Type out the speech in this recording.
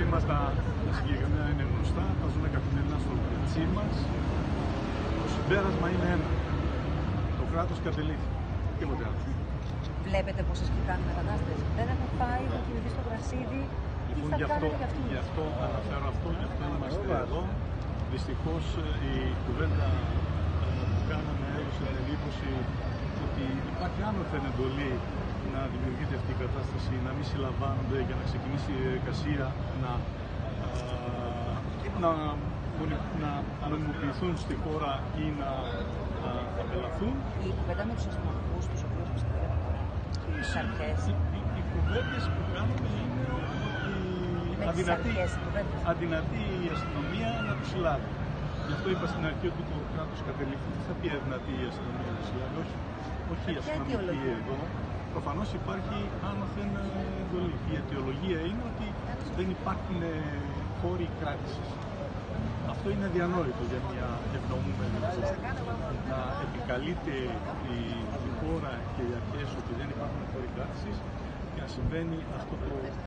μας τα συγκεκριμένα είναι γνωστά, τα ζούμε καθημερινά στο πετσί μας. Το συμπέρασμα είναι ένα. Το κράτος κατελήφθη. Τίποτε άλλο. Βλέπετε πόσες κοιτάνε μετανάστες. Δεν έχουν πάει, έχουν κινηθεί στο γρασίδι. Τι θα κάνετε για αυτούς? Γι' αυτό αναφέρω αυτό, γι' αυτό είμαστε εδώ. Δυστυχώς η κουβέντα που κάναμε έδωσε την εντύπωση ότι υπάρχει άνωθεν εντολή να δημιουργείται αυτή η κατάσταση, να μην συλλαμβάνονται για να ξεκινήσει η διαδικασία να νομιμοποιηθούν στη χώρα ή να απελαθούν. Η κουβέντα με τους αστυνομικούς, τους οποίους πιστεύετε τώρα, τις αρχές. Οι κουβέντες που κάνουμε είναι ότι αδυνατεί η αστυνομία να τους συλλάβει. Γι' αυτό είπα στην αρχή ότι το κράτος κατελήφθη. Τι θα πει αδυνατεί η αστυνομία να τους συλλάβει? Όχι η αστυνομική εδώ. Προφανώς υπάρχει άνωθεν εντολή. Η αιτιολογία είναι ότι δεν υπάρχουν χώροι κράτησης. Αυτό είναι αδιανόητο για μια ευνοούμενη χώρα. Να επικαλείται η χώρα και οι αρχές ότι δεν υπάρχουν χώροι κράτησης και να συμβαίνει αυτό το